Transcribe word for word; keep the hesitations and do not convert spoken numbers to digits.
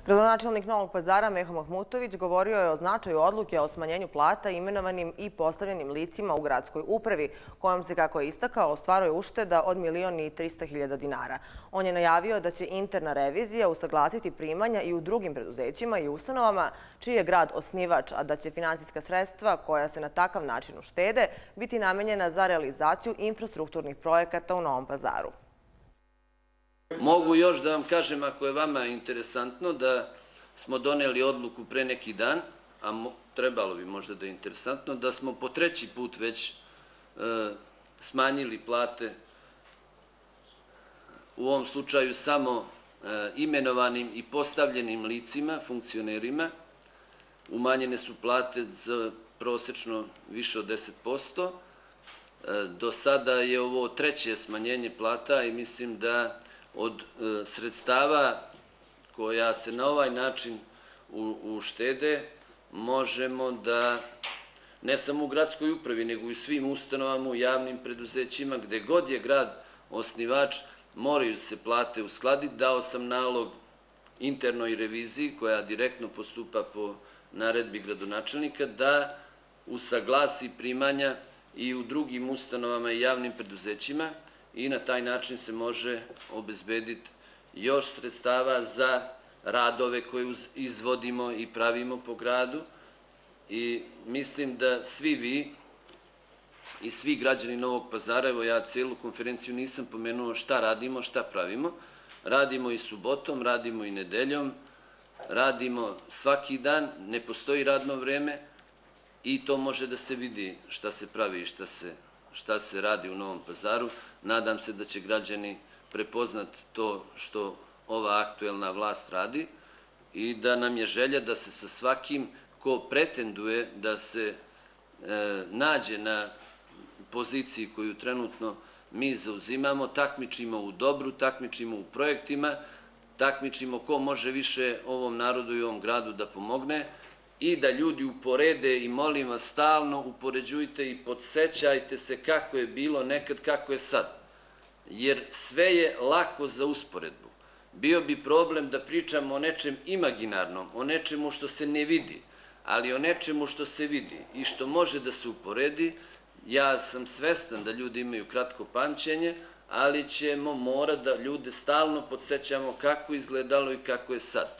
Gradonačelnik Novog Pazara Meho Mahmutović govorio je o značaju odluke o smanjenju plata imenovanim i postavljenim licima u gradskoj upravi, kojom se, kako je istakao, ostvaruje ušteda od milion i trista hiljada dinara. On je najavio da će interna revizija usaglasiti primanja i u drugim preduzećima i ustanovama čiji je grad osnivač, a da će finansijska sredstva koja se na takav način uštede biti namenjena za realizaciju infrastrukturnih projekata u Novom Pazaru. Mogu još da vam kažem, ako je vama interesantno, da smo doneli odluku pre neki dan, a trebalo bi možda da je interesantno, da smo po treći put već smanjili plate, u ovom slučaju samo imenovanim i postavljenim licima, funkcionerima. Umanjene su plate za prosečno više od deset posto. Do sada je ovo treće smanjenje plata i mislim da od sredstava koja se na ovaj način uštede možemo da, ne samo u gradskoj upravi, nego i u svim ustanovama, u javnim preduzećima, gde god je grad osnivač, moraju se plate uskladiti. Dao sam nalog internoj reviziji, koja direktno postupa po naredbi gradonačelnika, da usaglasi primanja i u drugim ustanovama i javnim preduzećima, i na taj način se može obezbediti još sredstava za radove koje izvodimo i pravimo po gradu. I mislim da svi vi i svi građani Novog Pazara, evo ja celu konferenciju nisam pomenuo šta radimo, šta pravimo, radimo i subotom, radimo i nedeljom, radimo svaki dan, ne postoji radno vreme i to može da se vidi šta se pravi i šta se šta se radi u Novom Pazaru. Nadam se da će građani prepoznati to što ova aktuelna vlast radi i da nam je želja da se sa svakim ko pretenduje da se nađe na poziciji koju trenutno mi zauzimamo, takmičimo u dobru, takmičimo u projektima, takmičimo ko može više ovom narodu i ovom gradu da pomogne, i da ljudi uporede, i molim vas, stalno upoređujte i podsećajte se kako je bilo nekad, kako je sad. Jer sve je lako za usporedbu. Bio bi problem da pričamo o nečem imaginarnom, o nečemu što se ne vidi, ali o nečemu što se vidi i što može da se uporedi. Ja sam svestan da ljudi imaju kratko pamćenje, ali ćemo morati da ljude stalno podsećamo kako izgledalo i kako je sad.